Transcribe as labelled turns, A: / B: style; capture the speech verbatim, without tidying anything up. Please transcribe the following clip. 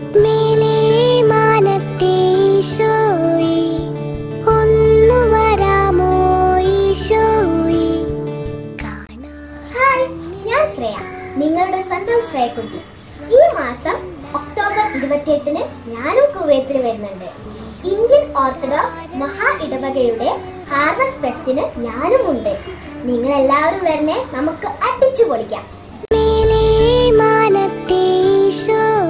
A: നിങ്ങളുടെ സ്വന്തം ശ്രേയക്കുട്ടി. ഈ മാസം ഒക്ടോബർ ഇരുപത്തിയെട്ടിന് ഞാനും കുവൈത്തിൽ വരുന്നുണ്ട്. ഇന്ത്യൻ ഓർത്തഡോക്സ് മഹാ ഇടവകയുടെ ഹാർവസ്റ്റ് ഫെസ്റ്റിന് ഞാനും ഉണ്ട്. നിങ്ങൾ എല്ലാവരും വരണേ, നമുക്ക് അടിച്ചു പൊളിക്കാം.